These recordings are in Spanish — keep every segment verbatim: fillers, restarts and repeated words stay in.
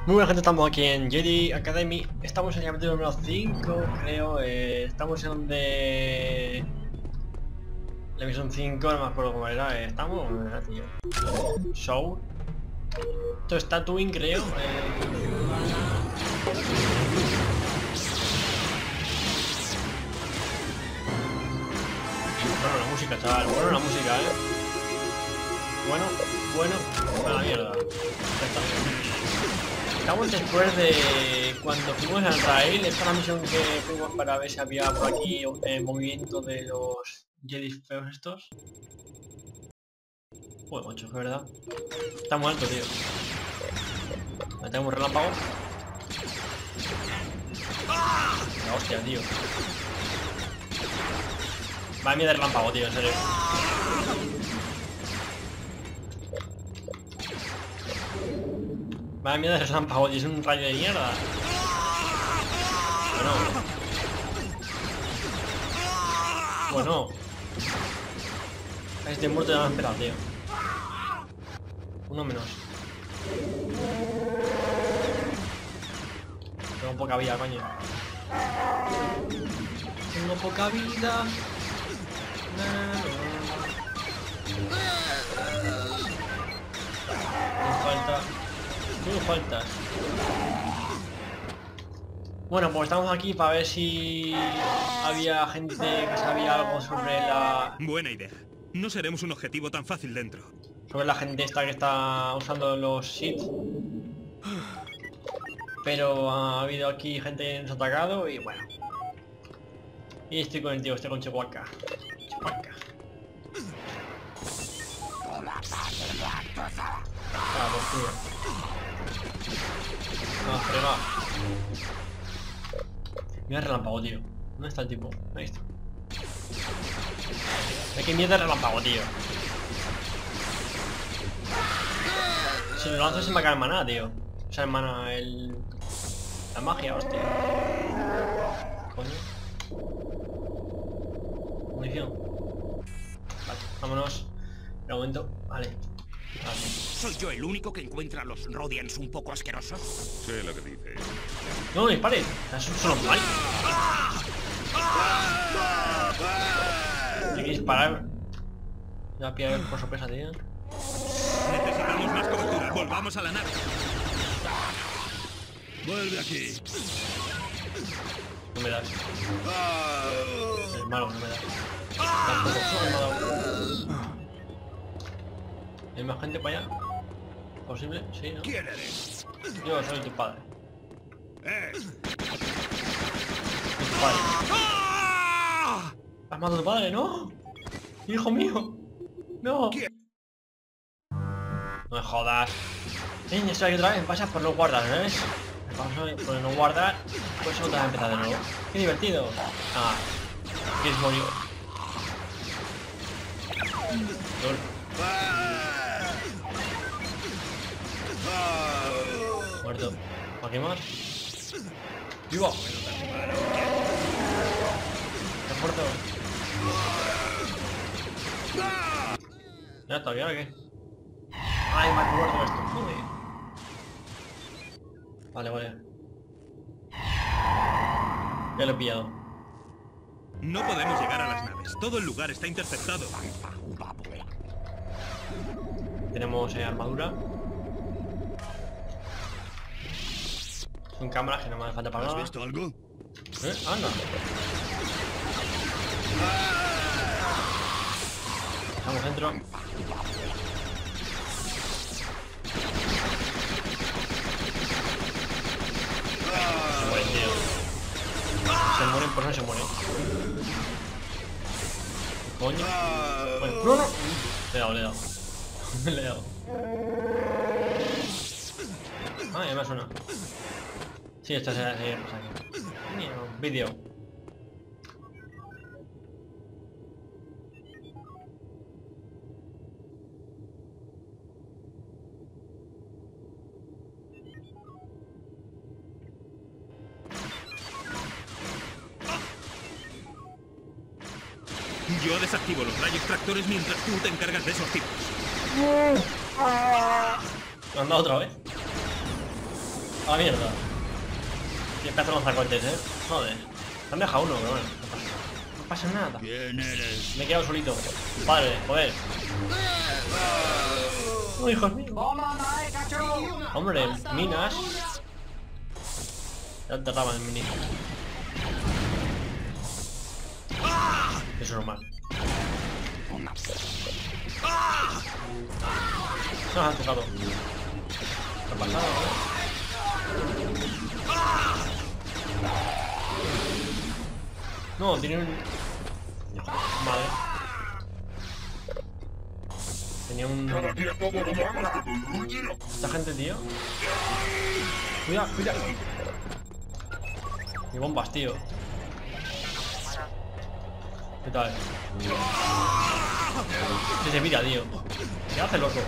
Muy buena gente, estamos aquí en Jedi Academy. Estamos en el capítulo número cinco, creo. Eh, estamos en donde... La misión cinco, no me acuerdo cómo era. Eh, estamos... ¿Cómo era, tío? Show. Esto es Tatooine, creo. Eh... Bueno, la música, chaval. Bueno, la música, eh. Bueno, bueno. A la mierda. Ya está. Estamos después de cuando fuimos al rail. Esta es la misión que fuimos para ver si había por aquí eh, movimiento de los Jedi feos estos. Joder, macho, es verdad. Está muy alto, tío. Ahí tenemos un relámpago. La hostia, tío. Va a mí de relámpago, tío, en serio. Vaya mierda de relámpago, y es un rayo de mierda. Bueno. Bueno. Este muerto ya me ha esperado, tío. Uno menos. Tengo poca vida, coño. Tengo poca vida. No, no falta. No faltas. Bueno, pues estamos aquí para ver si había gente que sabía algo sobre la... Buena idea. No seremos un objetivo tan fácil dentro. Sobre la gente esta que está usando los Sith. Pero ha habido aquí gente que nos ha atacado y bueno. Y estoy con el tío, estoy con Chewbacca. Chewbacca. Ah, pues tío. No, fregado. Mira el relámpago, tío. ¿Dónde está el tipo? Ahí está. Hay que mierda el relámpago, tío. Si lo lanzo se me cae el maná, tío. O sea, el maná, el... La magia, hostia. Coño. Munición. Vale, vámonos. Un momento. Vale. Vale. ¿Soy yo el único que encuentra a los Rodians un poco asquerosos? Sé lo que dices. No, dispare. Eso son los malos. Hay que disparar. Ya voy a pillar por sorpresa, tío. Necesitamos más cobertura. Volvamos a la nave. Vuelve aquí. No me das. Es malo, no me das. Tampoco, no me ha dado. ¿Hay más gente para allá? ¿Posible? Sí, ¿no? ¿Quién eres? Yo soy tu padre. Eh. Soy tu padre. ¿Has matado a tu padre, no? ¡Hijo mío! ¡No! No me jodas. Eh, estoy aquí otra vez. Pasas por no guardar, ¿ves? Me paso por no guardar. Pues otra vez empezar de nuevo. ¡Qué divertido! Ah. ¿Quieres morir? Lol. Muerto. ¿Para qué más? ¡Vivo! ¡Qué fuerte! Ya está, ¿y ahora qué? ¡Ay, me ha muerto esto! Joder. Vale, vale. Ya lo he pillado. No podemos llegar a las naves. Todo el lugar está interceptado. Tenemos eh, armadura. Son cámaras que no me hace falta para nada. ¿Has visto algo? ¿Eh? Anda. Estamos dentro. Se mueren, tío. Se mueren, por no se mueren. Coño. Bueno, no, no. Le he dado, le he dado. Le he dado. Ah, ya me suena. Sí, esto será seguir pues aquí. Vídeo. Yo desactivo los rayos tractores mientras tú te encargas de esos tipos. ¿Me han dado otra vez? A la mierda. Y empezó a lanzar cohetes, eh. Joder. Me han dejado uno, pero bueno. No pasa nada. ¿Quién eres? Me he quedado solito. Padre, joder. ¡Oh, hijos míos! Hombre, minas. Ya te atrapan en minis. Eso es normal. Se nos han tocado. ¿Qué ha pasado? No, tiene un... Vale. Tenía un... Esta gente, tío. Cuidado, cuidado. Y bombas, tío. ¿Qué tal? Que se mira, tío. ¿Qué hace, loco?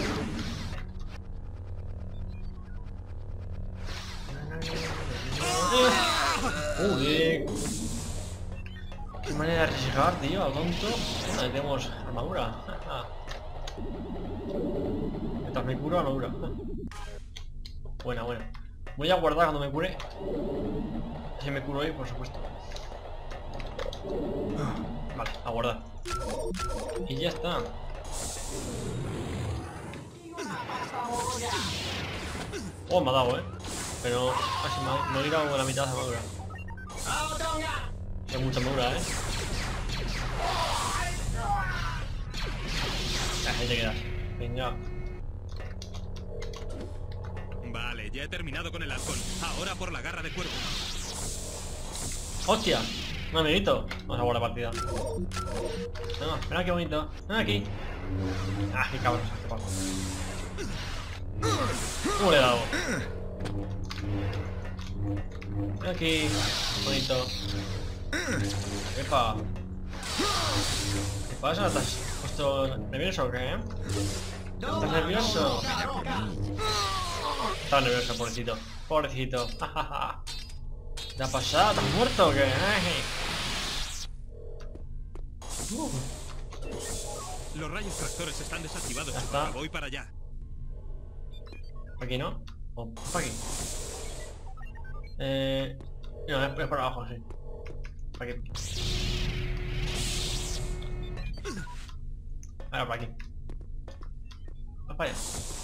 Uy, qué manera de arriesgar, tío, al tonto. Bueno, tenemos armadura. Mientras me curo, armadura. Buena, buena. Voy a guardar cuando me cure. Si me curo hoy, por supuesto. Vale, a guardar. Y ya está. Oh, me ha dado, eh. Pero casi me ha, me he tirado la mitad de armadura. Es mucha armadura, eh. Ahí te quedas. Venga. Vale, ya he terminado con el halcón. Ahora por la garra de cuervo. ¡Hostia! Un amiguito. Vamos a guardar partida. No, mira qué bonito. Ven aquí. Ah, qué cabrón. ¿Cómo le he dado? Ven aquí. Bonito. Epa. ¿Qué pasa? ¿Estás puesto nervioso o qué? ¿Estás nervioso? Estás nervioso, pobrecito. Pobrecito. ¿Qué ha pasado? ¿Estás muerto o qué? Uh. Los rayos tractores están desactivados. Ya está. Voy para allá. ¿Aquí no? ¿O para aquí? Eh... No, es por abajo, sí. Para aquí. Ahora para aquí. Vas para allá.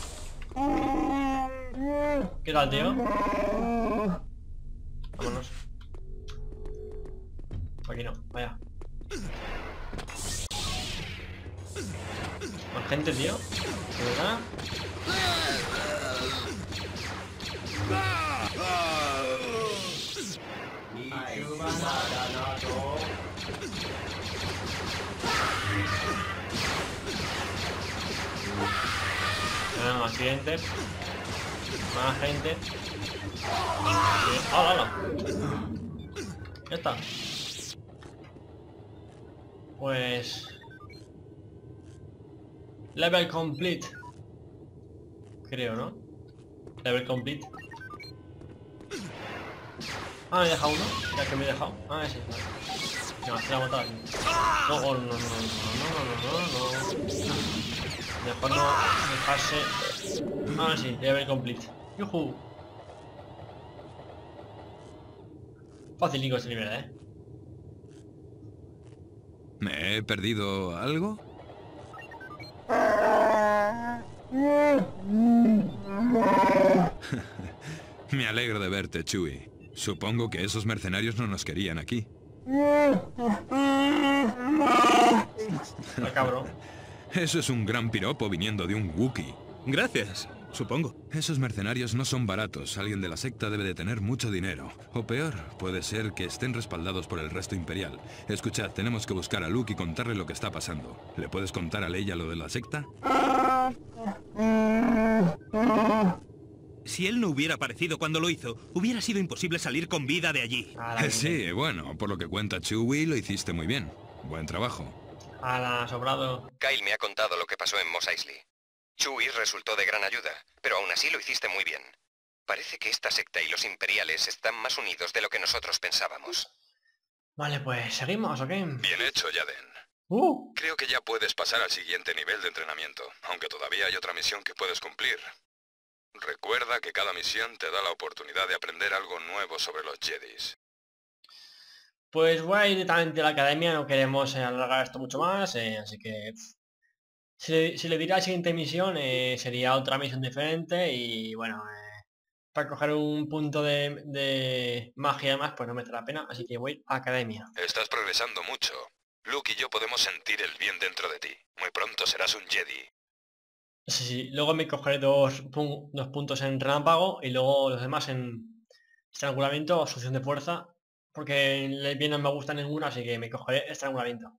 ¿Qué tal, tío? Vámonos. Por aquí no, vaya. Más gente, tío. ¿De verdad? Ah, más gente. Más gente. ¡Hala, hala! Ya está. Pues... Level complete. Creo, ¿no? Level complete. Ah, me he dejado uno. Ya que me he dejado. Ah, ese. No, se la ha matado aquí. No, oh, no, no, no, no, no, no, no, no. Mejor no dejarse. Ah, sí, level complete. Yuhu. Facilico este nivel, eh. ¿Me he perdido algo? Me alegro de verte, Chewie. Supongo que esos mercenarios no nos querían aquí. Ah, cabrón. Eso es un gran piropo viniendo de un Wookiee. Gracias, supongo. Esos mercenarios no son baratos. Alguien de la secta debe de tener mucho dinero. O peor, puede ser que estén respaldados por el resto imperial. Escuchad, tenemos que buscar a Luke y contarle lo que está pasando. ¿Le puedes contar a Leia lo de la secta? Si él no hubiera aparecido cuando lo hizo, hubiera sido imposible salir con vida de allí. A la, Sí, bueno, por lo que cuenta Chewie, lo hiciste muy bien. Buen trabajo. a la sobrado. Kyle me ha contado lo que pasó en Mos Eisley. Chewie resultó de gran ayuda, pero aún así lo hiciste muy bien. Parece que esta secta y los imperiales están más unidos de lo que nosotros pensábamos. Vale, pues seguimos, ¿ok? Bien hecho, Yaden. Uh, Creo que ya puedes pasar al siguiente nivel de entrenamiento, aunque todavía hay otra misión que puedes cumplir. Recuerda que cada misión te da la oportunidad de aprender algo nuevo sobre los Jedis. Pues voy a ir directamente a la academia, no queremos eh, alargar esto mucho más, eh, así que... pff, si, le, si le dirá la siguiente misión, eh, sería otra misión diferente y bueno... Eh, para coger un punto de, de magia más, pues no me da la pena, así que voy a academia. Estás progresando mucho. Luke y yo podemos sentir el bien dentro de ti. Muy pronto serás un Jedi. Sí, sí, luego me cogeré dos, pun- dos puntos en relámpago y luego los demás en estrangulamiento o succión de fuerza. Porque el bien no me gusta ninguna, así que me cogeré estrangulamiento.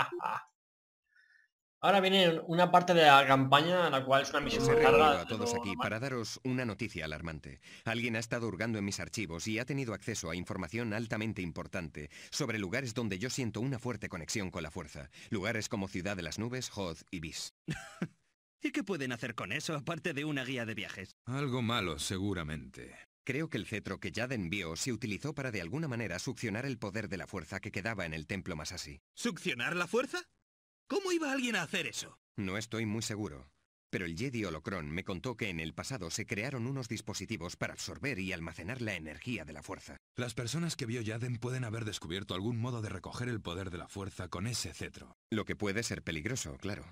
Ahora viene una parte de la campaña, la cual es una misión Os he muy reunido larga. a todos pero aquí normal. para daros una noticia alarmante. Alguien ha estado hurgando en mis archivos y ha tenido acceso a información altamente importante sobre lugares donde yo siento una fuerte conexión con la fuerza. Lugares como Ciudad de las Nubes, Hoth y Vis. ¿Y qué pueden hacer con eso, aparte de una guía de viajes? Algo malo, seguramente. Creo que el cetro que Yaden vio se utilizó para de alguna manera succionar el poder de la fuerza que quedaba en el templo Masashi. ¿Succionar la fuerza? ¿Cómo iba alguien a hacer eso? No estoy muy seguro, pero el Jedi Holocron me contó que en el pasado se crearon unos dispositivos para absorber y almacenar la energía de la fuerza. Las personas que vio Yaden pueden haber descubierto algún modo de recoger el poder de la fuerza con ese cetro. Lo que puede ser peligroso, claro.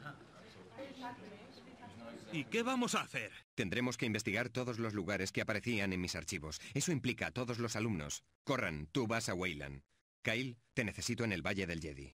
¿Y qué vamos a hacer? Tendremos que investigar todos los lugares que aparecían en mis archivos. Eso implica a todos los alumnos. Corran, tú vas a Weyland. Kyle, te necesito en el Valle del Jedi.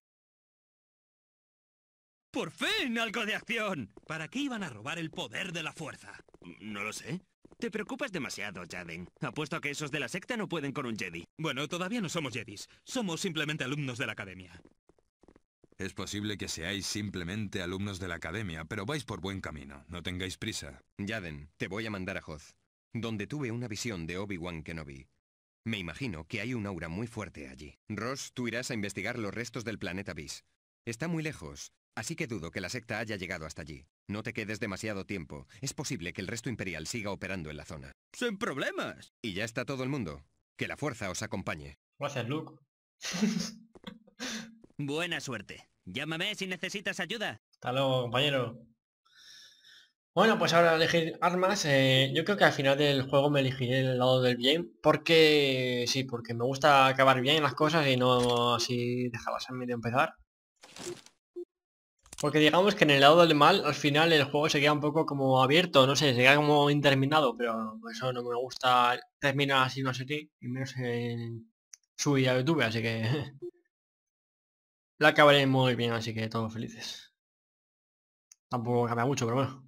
¡Por fin algo de acción! ¿Para qué iban a robar el poder de la fuerza? No lo sé. Te preocupas demasiado, Yaden. Apuesto a que esos de la secta no pueden con un Jedi. Bueno, todavía no somos Jedis. Somos simplemente alumnos de la academia. Es posible que seáis simplemente alumnos de la academia, pero vais por buen camino. No tengáis prisa. Yaden, te voy a mandar a Hoth, donde tuve una visión de Obi-Wan Kenobi. Me imagino que hay un aura muy fuerte allí. Ross, tú irás a investigar los restos del planeta Vis. Está muy lejos, así que dudo que la secta haya llegado hasta allí. No te quedes demasiado tiempo. Es posible que el resto imperial siga operando en la zona. ¡Sin problemas! Y ya está todo el mundo. Que la fuerza os acompañe. Gracias, Luke. Buena suerte. Llámame si necesitas ayuda. Hasta luego, compañero. Bueno, pues ahora elegir armas. eh, yo creo que al final del juego me elegiré el lado del bien. Porque... sí, porque me gusta acabar bien las cosas y no así dejarlas a medio empezar. Porque digamos que en el lado del mal, al final el juego se queda un poco como abierto, no sé, se queda como interminado, pero eso no me gusta terminar así una serie, y menos en su vida de YouTube, así que la acabaré muy bien, así que todos felices. Tampoco cambia mucho, pero bueno.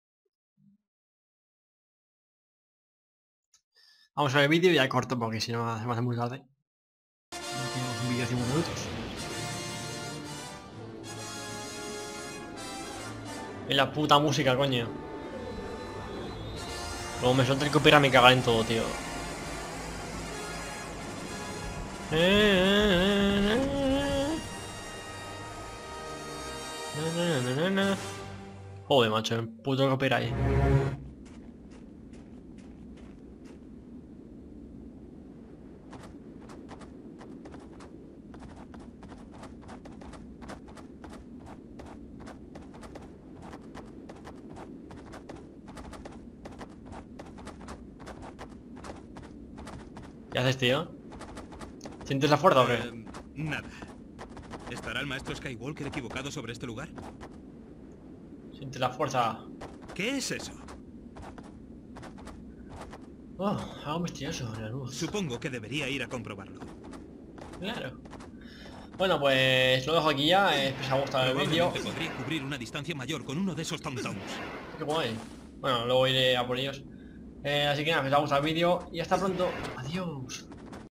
Vamos a ver el vídeo y ya corto porque si no se me hace muy tarde. Tenemos un vídeo de cinco minutos. Y la puta música, coño. Luego me suelta el copyright me caga en todo, tío. Joder, macho, el puto copyright. ¿Qué haces, tío? ¿Sientes la fuerza o qué? Eh, nada. ¿Estará el maestro Skywalker equivocado sobre este lugar? Sientes la fuerza. ¿Qué es eso? Oh, algo misterioso en la luz. Supongo que debería ir a comprobarlo. Claro. Bueno, pues lo dejo aquí ya. eh, Espero que os haya gustado el vídeo. Probablemente podría cubrir una distancia mayor con uno de esos tom-toms. Qué guay. Bueno, luego iré a por ellos. Eh, así que nada, que os haya gustado el vídeo y hasta pronto. Adiós.